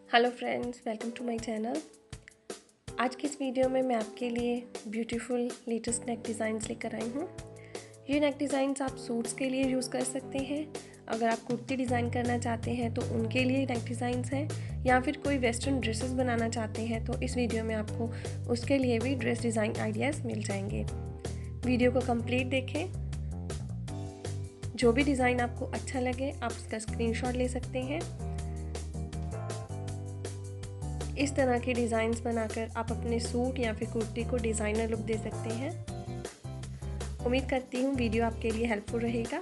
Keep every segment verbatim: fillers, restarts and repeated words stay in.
Hello friends, welcome to my channel. आज की इस वीडियो में मैं आपके लिए ब्यूटीफुल लेटेस्ट नेक डिज़ाइंस लेकर आई हूँ। ये नेक डिज़ाइंस आप सूट्स के लिए यूज़ कर सकते हैं। अगर आप कुर्ती डिज़ाइन करना चाहते हैं तो उनके लिए नेक डिज़ाइंस हैं, या फिर कोई वेस्टर्न ड्रेसेस बनाना चाहते हैं तो इस वीडियो में आपको उसके लिए भी ड्रेस डिज़ाइन आइडियाज़ मिल जाएंगे। वीडियो को कंप्लीट देखें। जो भी डिज़ाइन आपको अच्छा लगे आप उसका स्क्रीनशॉट ले सकते हैं। इस तरह के डिज़ाइंस बनाकर आप अपने सूट या फिर कुर्ती को डिज़ाइनर लुक दे सकते हैं। उम्मीद करती हूँ वीडियो आपके लिए हेल्पफुल रहेगा।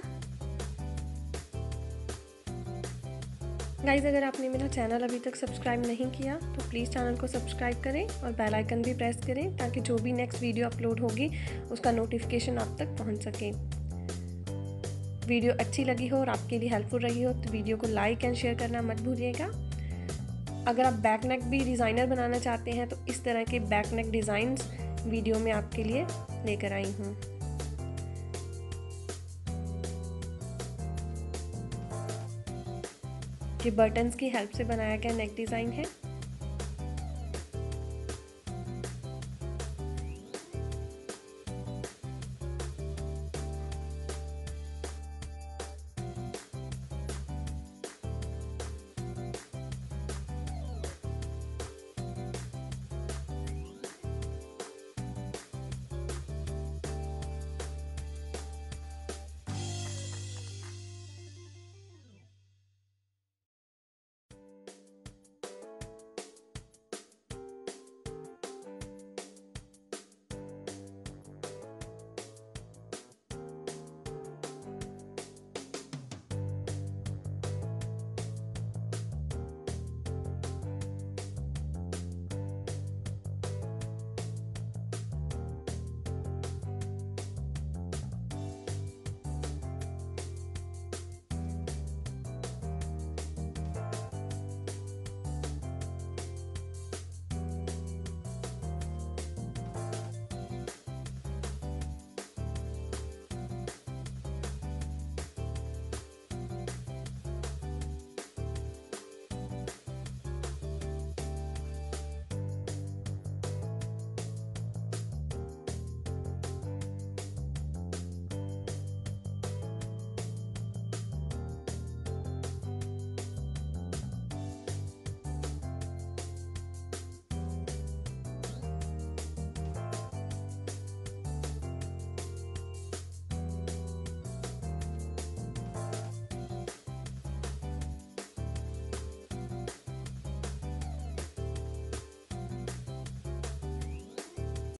गाइस, अगर आपने मेरा चैनल अभी तक सब्सक्राइब नहीं किया तो प्लीज़ चैनल को सब्सक्राइब करें और बेल आइकन भी प्रेस करें, ताकि जो भी नेक्स्ट वीडियो अपलोड होगी उसका नोटिफिकेशन आप तक पहुँच सके। वीडियो अच्छी लगी हो और आपके लिए हेल्पफुल रही हो तो वीडियो को लाइक एंड शेयर करना मत भूलिएगा। अगर आप बैक नेक भी डिज़ाइनर बनाना चाहते हैं तो इस तरह के बैक नेक डिज़ाइंस वीडियो में आपके लिए लेकर आई हूँ। ये बटन्स की हेल्प से बनाया गया नेक डिज़ाइन है।